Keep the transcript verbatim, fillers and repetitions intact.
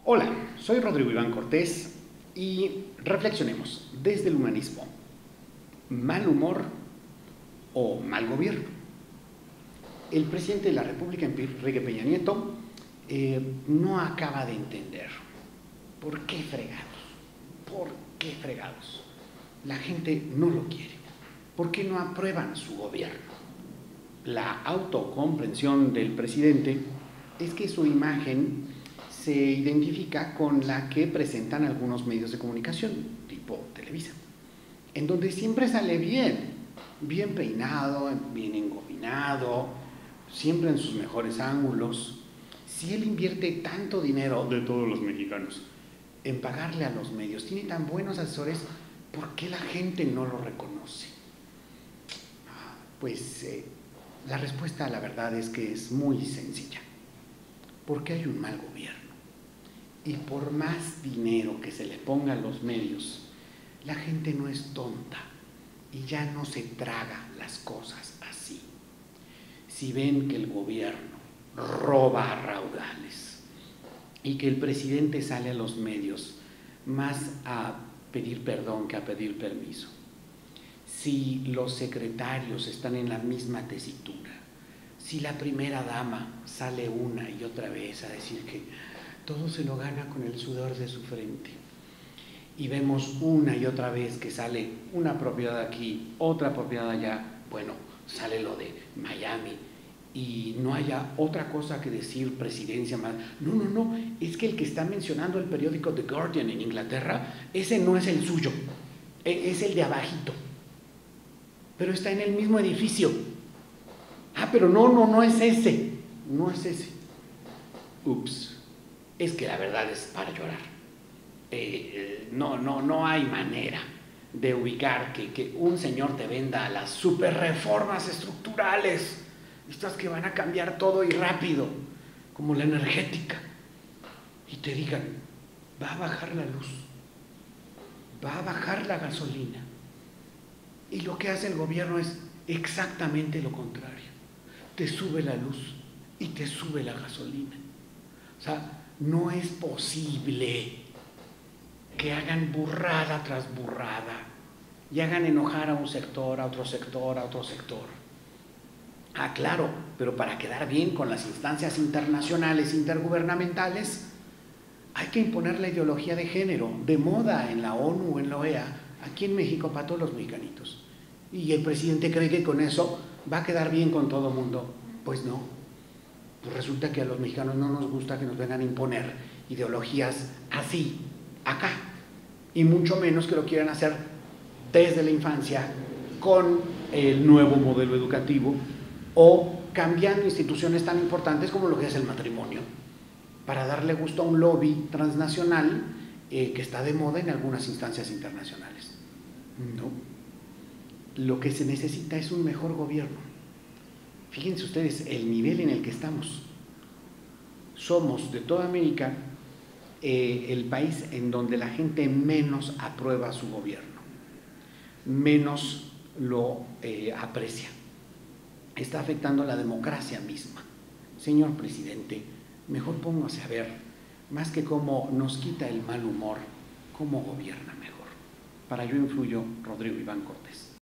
Hola, soy Rodrigo Iván Cortés y reflexionemos desde el humanismo. ¿Mal humor o mal gobierno? El presidente de la República, Enrique Peña Nieto, eh, no acaba de entender por qué fregados, por qué fregados. La gente no lo quiere. ¿Por qué no aprueban su gobierno? La autocomprensión del presidente es que su imagen se identifica con la que presentan algunos medios de comunicación, tipo Televisa, en donde siempre sale bien, bien peinado, bien engobinado, siempre en sus mejores ángulos. Si él invierte tanto dinero de todos los mexicanos en pagarle a los medios, tiene tan buenos asesores, ¿por qué la gente no lo reconoce? Pues eh, la respuesta, la verdad, es que es muy sencilla. Porque hay un mal gobierno. Y por más dinero que se le ponga a los medios, la gente no es tonta y ya no se traga las cosas así. Si ven que el gobierno roba a raudales y que el presidente sale a los medios más a pedir perdón que a pedir permiso, si los secretarios están en la misma tesitura, si la primera dama sale una y otra vez a decir que todo se lo gana con el sudor de su frente, y vemos una y otra vez que sale una propiedad aquí, otra propiedad allá, bueno, sale lo de Miami, y no haya otra cosa que decir presidencia más. No, no, no, es que el que está mencionando el periódico The Guardian en Inglaterra, ese no es el suyo, es el de abajito, pero está en el mismo edificio. Ah, pero no, no, no es ese, no es ese. Ups, es que la verdad es para llorar. Eh, eh, no, no, no hay manera de ubicar que, que un señor te venda las super reformas estructurales, estas que van a cambiar todo y rápido, como la energética, y te digan, va a bajar la luz, va a bajar la gasolina, y lo que hace el gobierno es exactamente lo contrario. Te sube la luz y te sube la gasolina. O sea, no es posible que hagan burrada tras burrada y hagan enojar a un sector, a otro sector, a otro sector. Ah, claro, pero para quedar bien con las instancias internacionales, intergubernamentales, hay que imponer la ideología de género, de moda en la ONU o en la O E A, aquí en México para todos los mexicanitos. Y el presidente cree que con eso va a quedar bien con todo el mundo. Pues no. Pues resulta que a los mexicanos no nos gusta que nos vengan a imponer ideologías así, acá. Y mucho menos que lo quieran hacer desde la infancia con el nuevo modelo educativo o cambiando instituciones tan importantes como lo que es el matrimonio, para darle gusto a un lobby transnacional eh, que está de moda en algunas instancias internacionales. No. Lo que se necesita es un mejor gobierno. Fíjense ustedes el nivel en el que estamos. Somos de toda América eh, el país en donde la gente menos aprueba su gobierno, menos lo eh, aprecia. Está afectando la democracia misma. Señor presidente, mejor póngase a ver, más que cómo nos quita el mal humor, cómo gobierna mejor. Para ello influyo, Rodrigo Iván Cortés.